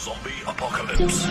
Zombie apocalypse.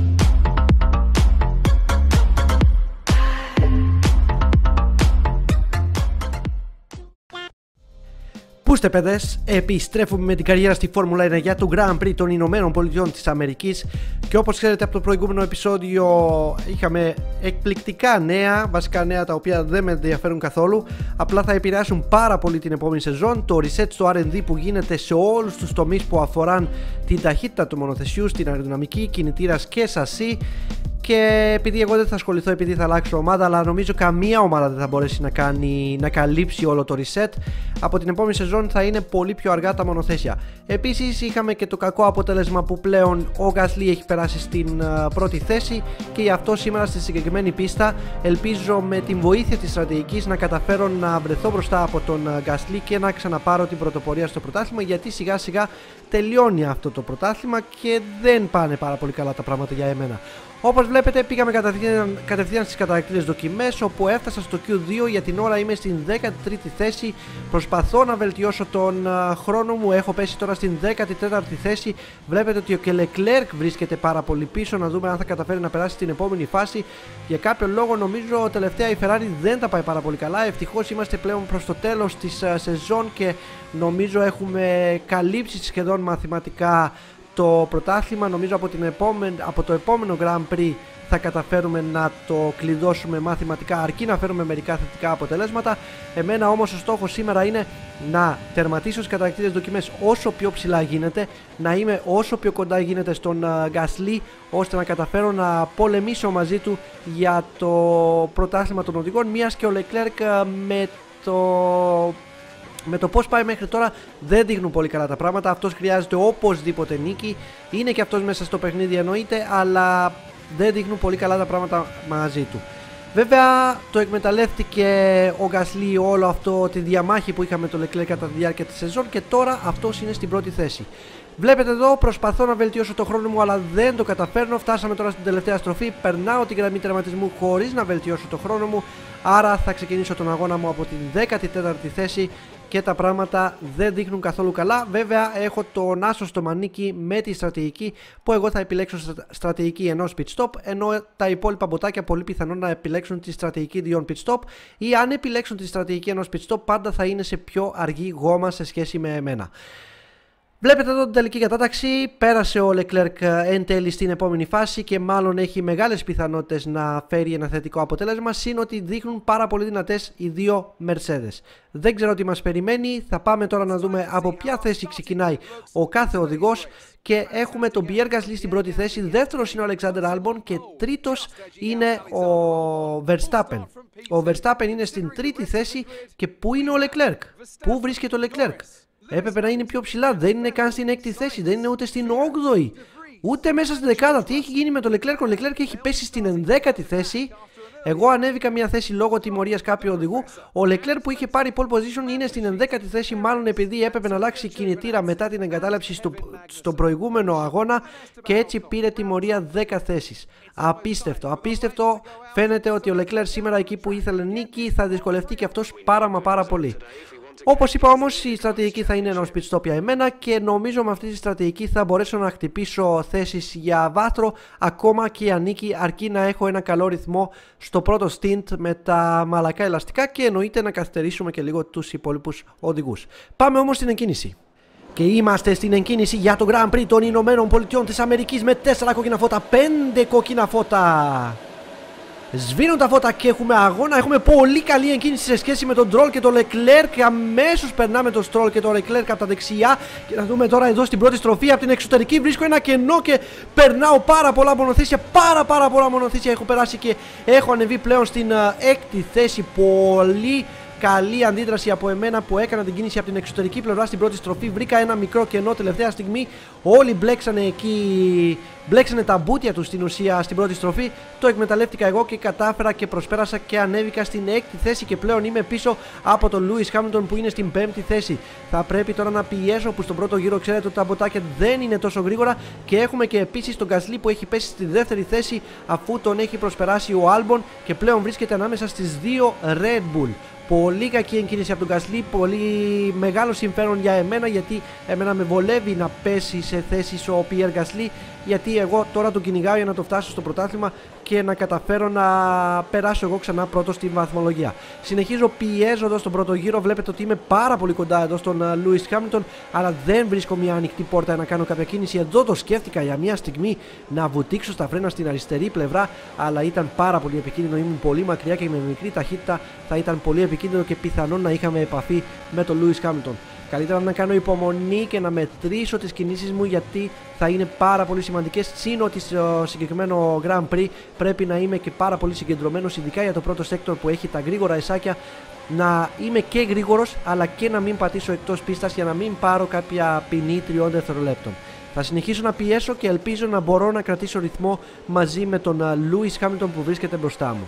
Πούστε παιδες, επιστρέφουμε με την καριέρα στη Φόρμουλα 1 για το Grand Prix των Ηνωμένων Πολιτειών της Αμερικής. Και όπως ξέρετε από το προηγούμενο επεισόδιο είχαμε εκπληκτικά νέα, βασικά νέα τα οποία δεν με ενδιαφέρουν καθόλου. Απλά θα επηρεάσουν πάρα πολύ την επόμενη σεζόν. Το reset στο R&D που γίνεται σε όλους τους τομείς που αφοράν την ταχύτητα του μονοθεσιού, στην αεροδυναμική, κινητήρας και σασί. Και επειδή εγώ δεν θα ασχοληθώ, επειδή θα αλλάξω ομάδα, αλλά νομίζω καμία ομάδα δεν θα μπορέσει να καλύψει όλο το reset. Από την επόμενη σεζόν θα είναι πολύ πιο αργά τα μονοθέσια. Επίσης είχαμε και το κακό αποτέλεσμα που πλέον ο Gasly έχει περάσει στην πρώτη θέση και γι' αυτό σήμερα στη συγκεκριμένη πίστα ελπίζω με την βοήθεια της στρατηγικής να καταφέρω να βρεθώ μπροστά από τον Gasly και να ξαναπάρω την πρωτοπορία στο πρωτάθλημα, γιατί σιγά σιγά τελειώνει αυτό το πρωτάθλημα και δεν πάνε πάρα πολύ καλά τα πράγματα για εμένα. Όπως βλέπετε πήγαμε κατευθείαν στις καταρακτήρες δοκιμές, όπου έφτασα στο Q2. Για την ώρα είμαι στην 13η θέση. Προσπαθώ να βελτιώσω τον χρόνο μου. Έχω πέσει τώρα στην 14η θέση. Βλέπετε ότι ο Leclerc βρίσκεται πάρα πολύ πίσω. Να δούμε αν θα καταφέρει να περάσει στην επόμενη φάση. Για κάποιο λόγο νομίζω τελευταία η Ferrari δεν τα πάει πάρα πολύ καλά. Ευτυχώς είμαστε πλέον προς το τέλος της σεζόν και νομίζω έχουμε καλύψει σχεδόν μαθηματικά το πρωτάθλημα. Νομίζω από το επόμενο Grand Prix θα καταφέρουμε να το κλειδώσουμε μαθηματικά, αρκεί να φέρουμε μερικά θετικά αποτελέσματα. Εμένα όμως ο στόχος σήμερα είναι να τερματίσω στις καταρακτήρες δοκιμές όσο πιο ψηλά γίνεται, να είμαι όσο πιο κοντά γίνεται στον Gasly, ώστε να καταφέρω να πολεμήσω μαζί του για το πρωτάθλημα των οδηγών, μιας και ο Leclerc με το πώς πάει μέχρι τώρα δεν δείχνουν πολύ καλά τα πράγματα. Αυτός χρειάζεται οπωσδήποτε νίκη. Είναι και αυτός μέσα στο παιχνίδι εννοείται, αλλά δεν δείχνουν πολύ καλά τα πράγματα μαζί του. Βέβαια το εκμεταλλεύτηκε ο Gasly όλο αυτό τη διαμάχη που είχαμε το Leclerc κατά τη διάρκεια της σεζόν και τώρα αυτός είναι στην πρώτη θέση. Βλέπετε εδώ, προσπαθώ να βελτιώσω το χρόνο μου, αλλά δεν το καταφέρνω. Φτάσαμε τώρα στην τελευταία στροφή. Περνάω την γραμμή τερματισμού χωρίς να βελτιώσω το χρόνο μου. Άρα θα ξεκινήσω τον αγώνα μου από την 14η θέση και τα πράγματα δεν δείχνουν καθόλου καλά. Βέβαια έχω τον άσο στο μανίκι με τη στρατηγική, που εγώ θα επιλέξω στρατηγική ενός pit stop, ενώ τα υπόλοιπα μποτάκια πολύ πιθανόν να επιλέξουν τη στρατηγική 2 pit stop, ή αν επιλέξουν τη στρατηγική ενός pit stop πάντα θα είναι σε πιο αργή γόμα σε σχέση με εμένα. Βλέπετε εδώ την τελική κατάταξη. Πέρασε ο Leclerc εν τέλει στην επόμενη φάση και μάλλον έχει μεγάλες πιθανότητες να φέρει ένα θετικό αποτέλεσμα, συν ότι δείχνουν πάρα πολύ δυνατές οι δύο Mercedes. Δεν ξέρω τι μας περιμένει. Θα πάμε τώρα να δούμε από ποια θέση ξεκινάει ο κάθε οδηγός. Και έχουμε τον Pierre Gasly στην πρώτη θέση, δεύτερος είναι ο Alexander Albon και τρίτος είναι ο Verstappen. Ο Verstappen είναι στην τρίτη θέση και πού είναι ο Leclerc? Πού βρίσκεται ο Leclerc? Έπρεπε να είναι πιο ψηλά, δεν είναι καν στην 6η θέση, δεν είναι ούτε στην 8η, ούτε μέσα στην δεκάδα. Τι έχει γίνει με τον Leclerc? Ο Leclerc έχει πέσει στην 11η θέση. Εγώ ανέβηκα μια θέση λόγω τιμωρίας κάποιου οδηγού. Ο Leclerc που είχε πάρει pole position είναι στην 11η θέση, μάλλον επειδή έπρεπε να αλλάξει κινητήρα μετά την εγκατάλειψη στον προηγούμενο αγώνα και έτσι πήρε τιμωρία 10 θέσεις. Απίστευτο, απίστευτο. Φαίνεται ότι ο Leclerc σήμερα εκεί που ήθελε νίκη θα δυσκολευτεί και αυτός πάρα πολύ. Όπως είπα όμως, η στρατηγική θα είναι ενός pit stop για εμένα και νομίζω με αυτή τη στρατηγική θα μπορέσω να χτυπήσω θέσεις για βάθρο ακόμα και για νίκη, αρκεί να έχω ένα καλό ρυθμό στο πρώτο stint με τα μαλακά ελαστικά και εννοείται να καθυστερήσουμε και λίγο τους υπόλοιπους οδηγούς. Πάμε όμως στην εκκίνηση. Και είμαστε στην εκκίνηση για το Grand Prix των Ηνωμένων Πολιτειών της Αμερικής με 4 κόκκινα φώτα, 5 κόκκινα φώτα. Σβήνουν τα φώτα και έχουμε αγώνα. Έχουμε πολύ καλή εκκίνηση σε σχέση με τον Stroll και τον Leclerc. Και αμέσως περνάμε τον Stroll και τον Leclerc από τα δεξιά. Και να δούμε τώρα εδώ στην πρώτη στροφή από την εξωτερική. Βρίσκω ένα κενό και περνάω πάρα πολλά μονοθέσια. Πάρα πολλά μονοθέσια έχω περάσει και έχω ανεβεί πλέον στην 6η θέση. Πολύ καλή αντίδραση από εμένα που έκανα την κίνηση από την εξωτερική πλευρά στην πρώτη στροφή. Βρήκα ένα μικρό κενό τελευταία στιγμή. Όλοι μπλέξανε εκεί, μπλέξανε τα μπουτια του στην ουσία στην πρώτη στροφή. Το εκμεταλλεύτηκα εγώ και κατάφερα και προσπέρασα και ανέβηκα στην 6η θέση και πλέον είμαι πίσω από τον Lewis Hamilton που είναι στην 5η θέση. Θα πρέπει τώρα να πιέσω που στον πρώτο γύρο ξέρετε ότι τα μποτάκια δεν είναι τόσο γρήγορα και έχουμε και επίσης τον Gasly που έχει πέσει στη δεύτερη θέση αφού τον έχει προσπεράσει ο Albon και πλέον βρίσκεται ανάμεσα στις δύο Red Bull. Πολύ κακή εγκίνηση από τον Gasly, πολύ μεγάλο συμφέρον για εμένα, γιατί εμένα με βολεύει να πέσει σε θέσεις ο Pierre Gasly, γιατί εγώ τώρα τον κυνηγάω για να το φτάσω στο πρωτάθλημα και να καταφέρω να περάσω εγώ ξανά πρώτος στη βαθμολογία. Συνεχίζω, πιέζω εδώ στον πρώτο γύρο. Βλέπετε ότι είμαι πάρα πολύ κοντά εδώ στον Lewis Hamilton, αλλά δεν βρίσκω μια ανοιχτή πόρτα να κάνω κάποια κίνηση. Εδώ το σκέφτηκα για μια στιγμή να βουτήξω στα φρένα στην αριστερή πλευρά, αλλά ήταν πάρα πολύ επικίνδυνο. Ήμουν πολύ μακριά και με μικρή ταχύτητα θα ήταν πολύ επικίνδυνο και πιθανόν να είχαμε επαφή με τον Lewis Hamilton. Καλύτερα να κάνω υπομονή και να μετρήσω τις κινήσεις μου, γιατί θα είναι πάρα πολύ σημαντικές. Συν ότι στο συγκεκριμένο Grand Prix πρέπει να είμαι και πάρα πολύ συγκεντρωμένος, ειδικά για το πρώτο σέκτορ που έχει τα γρήγορα εσάκια. Να είμαι και γρήγορος, αλλά και να μην πατήσω εκτός πίστας για να μην πάρω κάποια ποινή 3 δευτερολέπτων. Θα συνεχίσω να πιέσω και ελπίζω να μπορώ να κρατήσω ρυθμό μαζί με τον Lewis Hamilton που βρίσκεται μπροστά μου.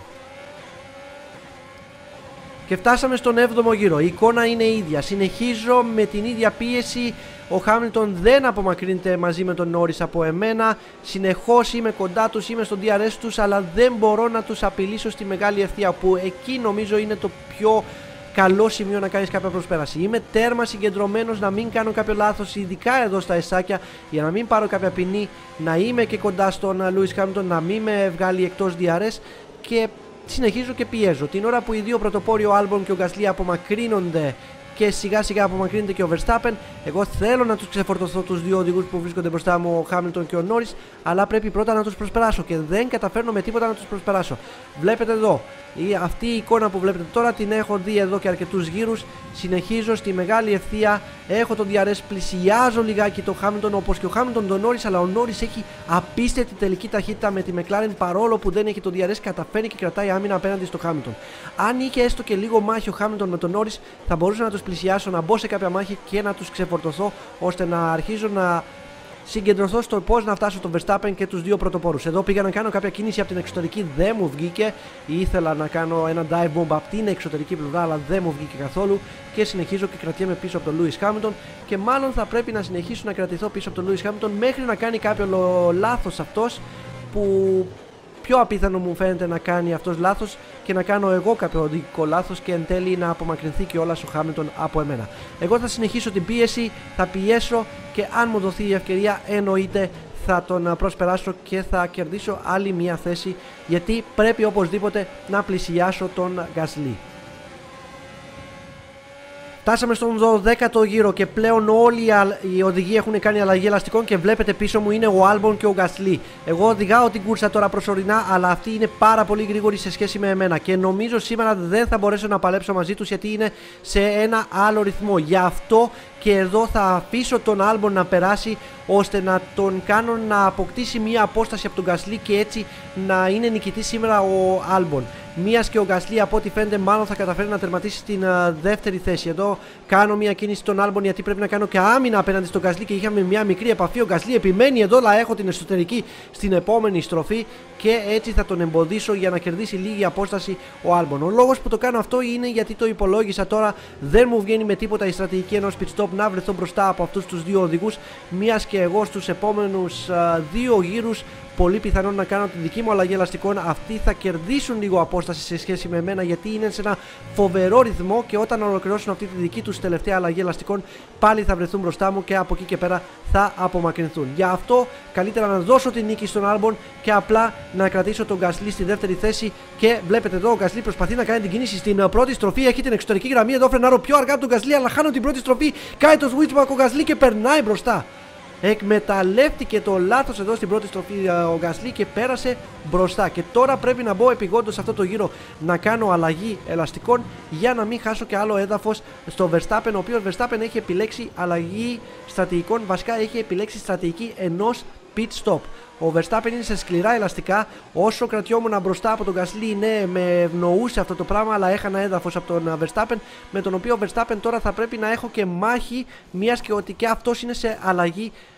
Και φτάσαμε στον 7ο γύρο. Η εικόνα είναι ίδια. Συνεχίζω με την ίδια πίεση. Ο Χάμιλτον δεν απομακρύνεται μαζί με τον Νόρις από εμένα. Συνεχώς είμαι κοντά τους, είμαι στον DRS τους, αλλά δεν μπορώ να τους απειλήσω στη μεγάλη ευθεία, που εκεί νομίζω είναι το πιο καλό σημείο να κάνεις κάποια προσπέραση. Είμαι τέρμα συγκεντρωμένος να μην κάνω κάποιο λάθος, ειδικά εδώ στα εσάκια, για να μην πάρω κάποια ποινή, να είμαι και κοντά στον Lewis Hamilton, να μην με βγάλει εκτός DRS, και συνεχίζω και πιέζω. Την ώρα που οι δύο πρωτοπόροι, ο Albon και ο Gasly, απομακρύνονται και σιγά σιγά απομακρύνεται και ο Verstappen, εγώ θέλω να τους ξεφορτωθώ τους δύο οδηγούς που βρίσκονται μπροστά μου, ο Hamilton και ο Norris, αλλά πρέπει πρώτα να τους προσπεράσω και δεν καταφέρνω με τίποτα να τους προσπεράσω. Βλέπετε εδώ, αυτή η εικόνα που βλέπετε τώρα την έχω δει εδώ και αρκετούς γύρους. Συνεχίζω στη μεγάλη ευθεία, έχω τον DRS, πλησιάζω λιγάκι τον Hamilton, όπως και ο Hamilton τον Norris, αλλά ο Norris έχει απίστευτη τελική ταχύτητα με τη McLaren, παρόλο που δεν έχει τον DRS, καταφέρνει και κρατάει άμυνα απέναντι στο Hamilton. Αν είχε έστω και λίγο μάχη ο Hamilton με τον Norris, θα μπορούσα να τους πλησιάσω, να μπω σε κάποια μάχη και να τους ξεφορτωθώ, ώστε να αρχίζω να συγκεντρωθώ στο πώς να φτάσω τον Verstappen και τους δύο πρωτοπόρους. Εδώ πήγα να κάνω κάποια κίνηση από την εξωτερική, δεν μου βγήκε. Ήθελα να κάνω ένα dive bomb από την εξωτερική πλευρά, αλλά δεν μου βγήκε καθόλου. Και συνεχίζω και κρατιέμαι πίσω από τον Lewis Hamilton. Και μάλλον θα πρέπει να συνεχίσω να κρατηθώ πίσω από τον Lewis Hamilton μέχρι να κάνει κάποιο λάθος αυτός, που πιο απίθανο μου φαίνεται να κάνει αυτός λάθος και να κάνω εγώ κάποιο οδηγικό λάθος και εν τέλει να απομακρυνθεί κιόλας ο Hamilton από εμένα. Εγώ θα συνεχίσω την πίεση, θα πιέσω και αν μου δοθεί η ευκαιρία εννοείται θα τον προσπεράσω και θα κερδίσω άλλη μια θέση, γιατί πρέπει οπωσδήποτε να πλησιάσω τον Gasly. Φτάσαμε στον 12ο γύρο και πλέον όλοι οι οδηγοί έχουν κάνει αλλαγή ελαστικών και βλέπετε πίσω μου είναι ο Albon και ο Gasly. Εγώ οδηγάω την κούρσα τώρα προσωρινά, αλλά αυτοί είναι πάρα πολύ γρήγοροι σε σχέση με εμένα και νομίζω σήμερα δεν θα μπορέσω να παλέψω μαζί τους, γιατί είναι σε ένα άλλο ρυθμό. Γι' αυτό και εδώ θα αφήσω τον Albon να περάσει, ώστε να τον κάνω να αποκτήσει μια απόσταση από τον Gasly και έτσι να είναι νικητής σήμερα ο Albon. Μίας και ο Gasly από ό,τι φαίνεται μάλλον θα καταφέρει να τερματίσει στην δεύτερη θέση. Εδώ κάνω μια κίνηση στον Albon, γιατί πρέπει να κάνω και άμυνα απέναντι στον Gasly και είχαμε μια μικρή επαφή. Ο Gasly επιμένει εδώ, αλλά έχω την εσωτερική στην επόμενη στροφή και έτσι θα τον εμποδίσω για να κερδίσει λίγη απόσταση ο Albon. Ο λόγος που το κάνω αυτό είναι γιατί το υπολόγισα τώρα, δεν μου βγαίνει με τίποτα η στρατηγική ενός pit stop να βρεθώ μπροστά από αυτούς τους δύο οδηγούς, μίας και εγώ στους επόμενους δύο γύρους πολύ πιθανόν να κάνω τη δική μου αλλαγή ελαστικών. Αυτοί θα κερδίσουν λίγο απόσταση σε σχέση με εμένα, γιατί είναι σε ένα φοβερό ρυθμό και όταν ολοκληρώσουν αυτή τη δική τους τελευταία αλλαγή ελαστικών πάλι θα βρεθούν μπροστά μου και από εκεί και πέρα θα απομακρυνθούν. Γι' αυτό καλύτερα να δώσω την νίκη στον Albon και απλά να κρατήσω τον Gasly στη δεύτερη θέση. Και βλέπετε εδώ ο Gasly προσπαθεί να κάνει την κίνηση στην πρώτη στροφή, έχει την εξωτερική γραμμή, εδώ φρενάρω πιο αργά από τον Gasly, αλλά χάνω την πρώτη στροφή, κάνει το switchback ο Gasly και περνάει μπροστά. Εκμεταλλεύτηκε το λάθος εδώ στην πρώτη στροφή ο Gasly και πέρασε μπροστά. Και τώρα πρέπει να μπω επειγόντως σε αυτό το γύρο να κάνω αλλαγή ελαστικών για να μην χάσω και άλλο έδαφος στο Verstappen, ο οποίος Verstappen έχει επιλέξει αλλαγή στρατηγικών, βασικά έχει επιλέξει στρατηγική ενός pit stop. Ο Verstappen είναι σε σκληρά ελαστικά. Όσο κρατιόμουν μπροστά από τον Gasly, ναι, με ευνοούσε αυτό το πράγμα, αλλά έχανα έδαφος από τον Verstappen, με τον οποίο Verstappen τώρα θα πρέπει να έχω και μάχη, μιας και ότι και αυτός είναι σε αλλαγή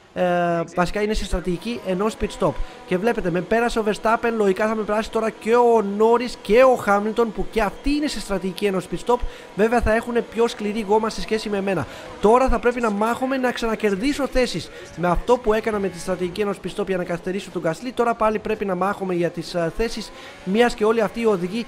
βασικά είναι σε στρατηγική ενός pit stop. Και βλέπετε, με πέρασε ο Verstappen, λογικά θα με περάσει τώρα και ο Norris και ο Hamilton, που και αυτοί είναι σε στρατηγική ενός pit stop. Βέβαια θα έχουν πιο σκληρή γόμα σε σχέση με εμένα. Τώρα θα πρέπει να μάχομαι να ξανακερδίσω θέσεις. Με αυτό που έκανα με τη στρατηγική ενός pit stop για να καθυστερήσω τον Gasly, τώρα πάλι πρέπει να μάχομαι για τις θέσεις, μιας και όλοι αυτοί οι οδηγοί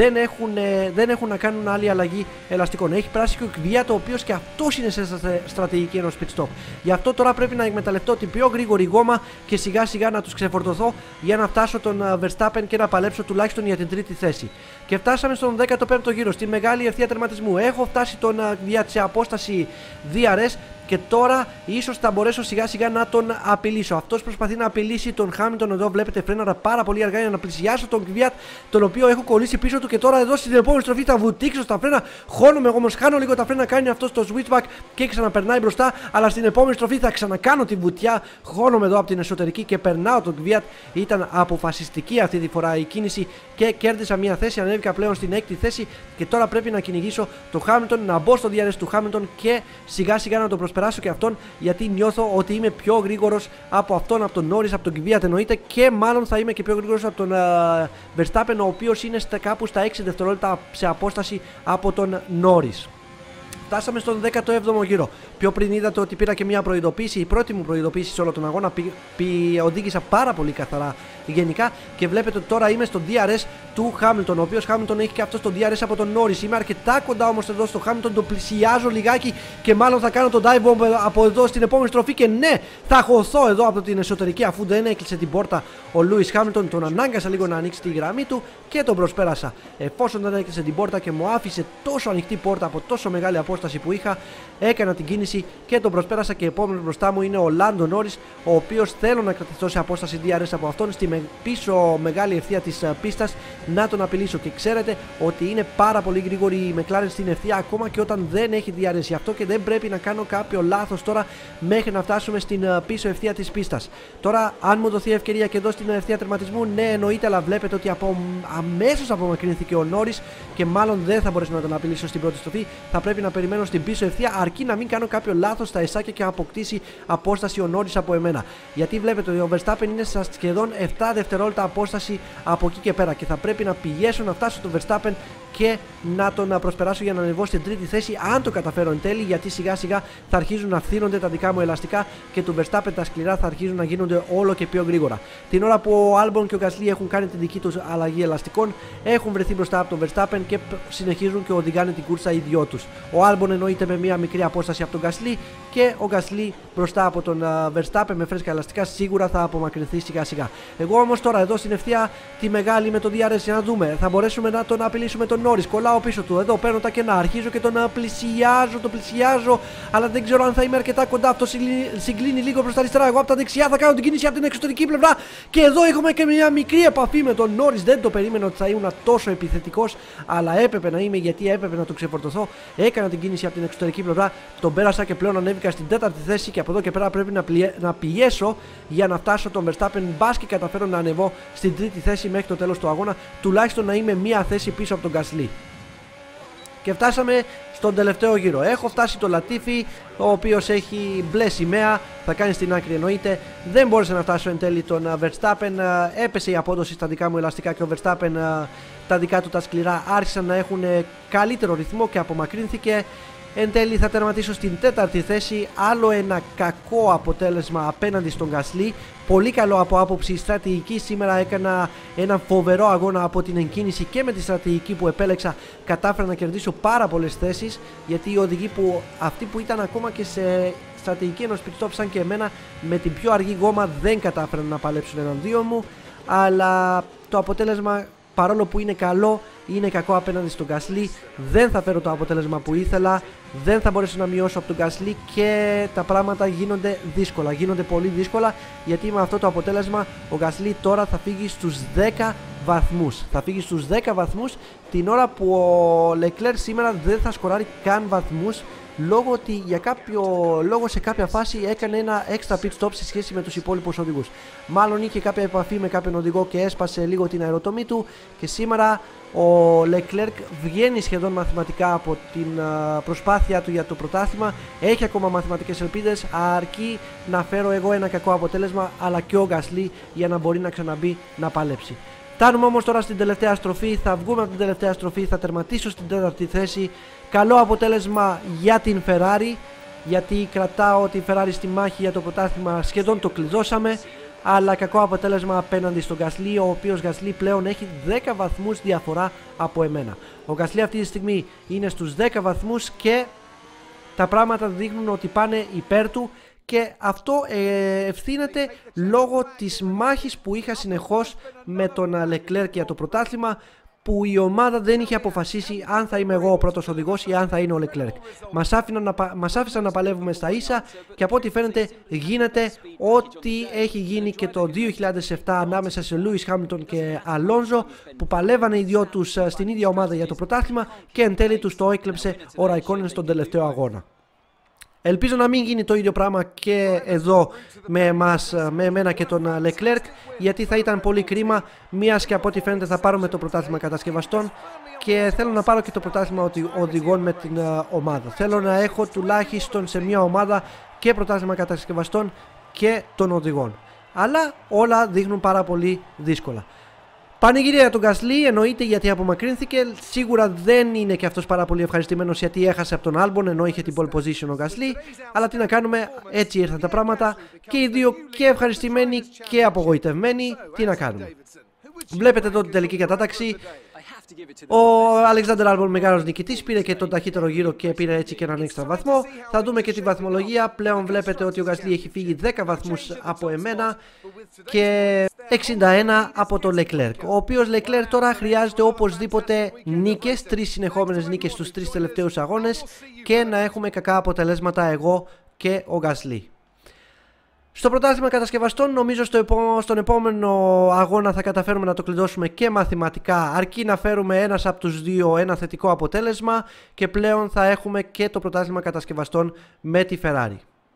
δεν έχουν να κάνουν άλλη αλλαγή ελαστικών. Έχει περάσει και ο Kvyat, ο οποίος και αυτός είναι σε στρατηγική ενός pit stop. Γι' αυτό τώρα πρέπει να εκμεταλλευτώ την πιο γρήγορη γόμα και σιγά σιγά να τους ξεφορτωθώ για να φτάσω τον Verstappen και να παλέψω τουλάχιστον για την τρίτη θέση. Και φτάσαμε στον 15ο γύρο, στη μεγάλη ευθεία τερματισμού. Έχω φτάσει τον Kvyat σε απόσταση DRS. Και τώρα ίσως θα μπορέσω σιγά σιγά να τον απειλήσω. Αυτός προσπαθεί να απειλήσει τον Hamilton. Εδώ βλέπετε φρέναρα πάρα πολύ αργά για να πλησιάσω τον Kvyat, τον οποίο έχω κολλήσει πίσω του. Και τώρα εδώ στην επόμενη στροφή θα βουτήξω στα φρένα. Χώνομαι όμως, χάνω λίγο τα φρένα, κάνει αυτό το switchback και ξαναπερνάει μπροστά. Αλλά στην επόμενη στροφή θα ξανακάνω τη βουτιά. Χώνομαι εδώ από την εσωτερική και περνάω τον Kvyat. Ήταν αποφασιστική αυτή τη φορά η κίνηση και κέρδισα μια θέση. Ανέβηκα πλέον στην 6η θέση και τώρα πρέπει να κυνηγήσω τον Hamilton, να μπω στο DRS του Hamilton και σιγά σιγά να τον προσπεράσω και αυτόν, γιατί νιώθω ότι είμαι πιο γρήγορος από αυτόν, από τον Norris, από τον Kvyat εννοείται, και μάλλον θα είμαι και πιο γρήγορος από τον Verstappen, ο οποίος είναι κάπου στα 6 δευτερόλεπτα σε απόσταση από τον Norris. Φτάσαμε στον 17ο γύρο. Πιο πριν είδατε ότι πήρα και μια προειδοποίηση, η πρώτη μου προειδοποίηση σε όλο τον αγώνα. Οδήγησα πάρα πολύ καθαρά γενικά και βλέπετε ότι τώρα είμαι στο DRS του Hamilton, ο οποίος Hamilton έχει και αυτό το DRS από τον Norris. Είμαι αρκετά κοντά όμως εδώ στο Hamilton, τον πλησιάζω λιγάκι και μάλλον θα κάνω τον dive bomb από εδώ στην επόμενη στροφή. Και ναι, θα χωθώ εδώ από την εσωτερική, αφού δεν έκλεισε την πόρτα ο Lewis Hamilton. Τον ανάγκασα λίγο να ανοίξει τη γραμμή του και τον προσπέρασα. Εφόσον δεν έκλεισε την πόρτα και μου άφησε τόσο ανοιχτή πόρτα από τόσο μεγάλη απόσταση που είχα, έκανα την κίνηση και τον προσπέρασα. Και επόμενος μπροστά μου είναι ο Lando Norris, ο οποίος θέλω να κρατηθώ σε απόσταση DRS από αυτόν, στη πίσω μεγάλη ευθεία της πίστας, να τον απειλήσω. Και ξέρετε ότι είναι πάρα πολύ γρήγορη η McLaren στην ευθεία, ακόμα και όταν δεν έχει DRS. Γι' αυτό και δεν πρέπει να κάνω κάποιο λάθος τώρα μέχρι να φτάσουμε στην πίσω ευθεία της πίστας. Τώρα, αν μου δοθεί ευκαιρία και εδώ στην ευθεία τερματισμού, ναι, εννοείται, αλλά βλέπετε ότι αμέσως απομακρύνθηκε ο Norris και μάλλον δεν θα μπορέσω να τον απειλήσω στην πρώτη στροφή. Θα πρέπει να περιμένω στην πίσω ευθεία, αρκεί να μην κάνω κάποιο λάθος στα εσάκια και αποκτήσει απόσταση ο Norris από εμένα. Γιατί βλέπετε ότι ο Verstappen είναι στα σχεδόν 7 δευτερόλεπτα απόσταση από εκεί και πέρα. Και θα πρέπει να πηγέσω να φτάσω τον Verstappen και να τον προσπεράσω για να ανεβώ στην τρίτη θέση, αν το καταφέρω εν τέλει, γιατί σιγά σιγά θα αρχίζουν να φθήνονται τα δικά μου ελαστικά και του Verstappen τα σκληρά θα αρχίζουν να γίνονται όλο και πιο γρήγορα. Την ώρα που ο Albon και ο Gasly έχουν κάνει την δική τους αλλαγή ελαστικών, έχουν βρεθεί μπροστά από τον Verstappen και συνεχίζουν και οδηγάνε την κούρσα οι δυο τους. Ο Albon εννοείται με μια μικρή απόσταση από τον Gasly και ο Gasly μπροστά από τον Verstappen με φρέσκα ελαστικά, σίγουρα θα απομακρυνθεί σιγά σιγά. Εγώ όμως τώρα εδώ στην ευθεία τη μεγάλη με το DRS, για να δούμε, θα μπορέσουμε να τον απειλήσουμε τον Norris. Κολλάω πίσω του, εδώ παίρνω τα κενά, αρχίζω και τον πλησιάζω, αλλά δεν ξέρω αν θα είμαι αρκετά κοντά. Αυτό συγκλίνει λίγο προς τα αριστερά. Εγώ από τα δεξιά θα κάνω την κίνηση από την εξωτερική πλευρά και εδώ έχουμε και μια μικρή επαφή με τον Norris. Δεν το περίμενα ότι θα ήμουν τόσο επιθετικός, αλλά έπρεπε να είμαι, γιατί έπρεπε να τον ξεφορτωθώ. Έκανα την κίνηση από την εξωτερική πλευρά, τον πέρασα και πλέον ανέβηκα στην τέταρτη θέση και από εδώ και πέρα πρέπει να πιέσω για να φτάσω τον Verstappen. Μπας και καταφέρω να ανεβώ στην τρίτη θέση μέχρι το τέλος του αγώνα, τουλάχιστον να είμαι μία θέση πίσω από τον Gasly. Και φτάσαμε στον τελευταίο γύρο. Έχω φτάσει το Latifi, ο οποίος έχει μπλε σημαία, θα κάνει στην άκρη εννοείται. Δεν μπόρεσε να φτάσω εν τέλει τον Verstappen. Έπεσε η απόδοση στα δικά μου ελαστικά και ο Verstappen, τα δικά του τα σκληρά, άρχισαν να έχουν καλύτερο ρυθμό και απομακρύνθηκε. Εν τέλει θα τερματίσω στην τέταρτη θέση. Άλλο ένα κακό αποτέλεσμα απέναντι στον Gasly. Πολύ καλό από άποψη στρατηγική. Σήμερα έκανα ένα φοβερό αγώνα από την εγκίνηση και με τη στρατηγική που επέλεξα. Κατάφερα να κερδίσω πάρα πολλές θέσεις, γιατί οι οδηγοί αυτοί που ήταν ακόμα και σε στρατηγική ενός pit stop σαν και εμένα, με την πιο αργή γόμα δεν κατάφεραν να παλέψουν εναντίον μου. Αλλά το αποτέλεσμα, παρόλο που είναι καλό, είναι κακό απέναντι στον Gasly. Δεν θα φέρω το αποτέλεσμα που ήθελα, δεν θα μπορέσω να μειώσω από τον Gasly και τα πράγματα γίνονται δύσκολα, γίνονται πολύ δύσκολα, γιατί με αυτό το αποτέλεσμα ο Gasly τώρα θα φύγει στους 10 βαθμούς. Θα φύγει στους 10 βαθμούς την ώρα που ο Leclerc σήμερα δεν θα σκοράρει καν βαθμούς λόγω ότι για κάποιο λόγο σε κάποια φάση έκανε ένα extra pit stop σε σχέση με τους υπόλοιπους οδηγούς. Μάλλον είχε κάποια επαφή με κάποιον οδηγό και έσπασε λίγο την αεροτομή του και σήμερα ο Leclerc βγαίνει σχεδόν μαθηματικά από την προσπάθειά του για το πρωτάθλημα. Έχει ακόμα μαθηματικές ελπίδες, αρκεί να φέρω εγώ ένα κακό αποτέλεσμα αλλά και ο Gasly για να μπορεί να ξαναμπεί να παλέψει. Φτάνουμε όμως τώρα στην τελευταία στροφή, θα βγούμε από την τελευταία στροφή, θα τερματίσω στην 4η θέση. Καλό αποτέλεσμα για την Ferrari, γιατί κρατάω τη Ferrari στη μάχη για το πρωτάθλημα, σχεδόν το κλειδώσαμε. Αλλά κακό αποτέλεσμα απέναντι στον Gasly, ο οποίος Gasly πλέον έχει 10 βαθμούς διαφορά από εμένα. Ο Gasly αυτή τη στιγμή είναι στους 10 βαθμούς και τα πράγματα δείχνουν ότι πάνε υπέρ του. Και αυτό ευθύνεται λόγω της μάχης που είχα συνεχώς με τον Leclerc για το πρωτάθλημα, που η ομάδα δεν είχε αποφασίσει αν θα είμαι εγώ ο πρώτος οδηγός ή αν θα είναι ο Leclerc. Μας άφησαν να παλεύουμε στα ίσα και από ό,τι φαίνεται γίνεται ό,τι έχει γίνει και το 2007 ανάμεσα σε Lewis Hamilton και Alonso, που παλεύανε οι δυο τους στην ίδια ομάδα για το πρωτάθλημα και εν τέλει τους το έκλεψε ο Raikkonen στον τελευταίο αγώνα. Ελπίζω να μην γίνει το ίδιο πράγμα και εδώ με εμένα και τον Leclerc, γιατί θα ήταν πολύ κρίμα, μιας και από ό,τι φαίνεται θα πάρουμε το πρωτάθλημα κατασκευαστών και θέλω να πάρω και το πρωτάθλημα οδηγών με την ομάδα. Θέλω να έχω τουλάχιστον σε μια ομάδα και πρωτάθλημα κατασκευαστών και των οδηγών. Αλλά όλα δείχνουν πάρα πολύ δύσκολα. Πανηγυρία για τον Gasly, εννοείται, γιατί απομακρύνθηκε. Σίγουρα δεν είναι και αυτός πάρα πολύ ευχαριστημένος γιατί έχασε από τον Albon ενώ είχε την pole position ο Gasly. Αλλά τι να κάνουμε, έτσι ήρθαν τα πράγματα και οι δύο και ευχαριστημένοι και απογοητευμένοι. Τι να κάνουμε. Βλέπετε εδώ την τελική κατάταξη. Ο Alexander Albon, μεγάλος νικητής, πήρε και τον ταχύτερο γύρο και πήρε έτσι και έναν έξτρα βαθμό. Θα δούμε και τη βαθμολογία. Πλέον βλέπετε ότι ο Gasly έχει φύγει 10 βαθμούς από εμένα και 61 από τον Leclerc. Ο οποίος Leclerc τώρα χρειάζεται οπωσδήποτε νίκες, 3 συνεχόμενες νίκες στους 3 τελευταίους αγώνες και να έχουμε κακά αποτελέσματα εγώ και ο Gasly. Στο πρωτάθλημα κατασκευαστών νομίζω στον επόμενο αγώνα θα καταφέρουμε να το κλειδώσουμε και μαθηματικά, αρκεί να φέρουμε ένας από τους δύο ένα θετικό αποτέλεσμα και πλέον θα έχουμε και το πρωτάθλημα κατασκευαστών με τη Ferrari.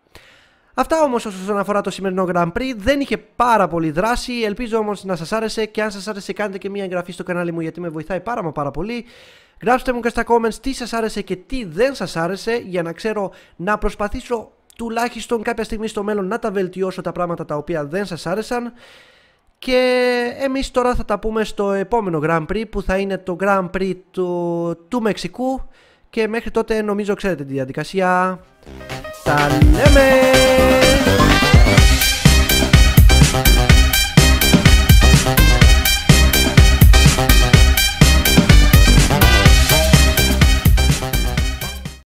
Αυτά όμως όσον αφορά το σημερινό Grand Prix, δεν είχε πάρα πολύ δράση, ελπίζω όμως να σας άρεσε και αν σας άρεσε κάντε και μια εγγραφή στο κανάλι μου γιατί με βοηθάει πάρα πολύ. Γράψτε μου και στα comments τι σας άρεσε και τι δεν σας άρεσε για να ξέρω να προσπαθήσω τουλάχιστον κάποια στιγμή στο μέλλον να τα βελτιώσω τα πράγματα τα οποία δεν σας άρεσαν. Και εμείς τώρα θα τα πούμε στο επόμενο Grand Prix που θα είναι το Grand Prix του Μεξικού και μέχρι τότε νομίζω ξέρετε τη διαδικασία. Τα λέμε!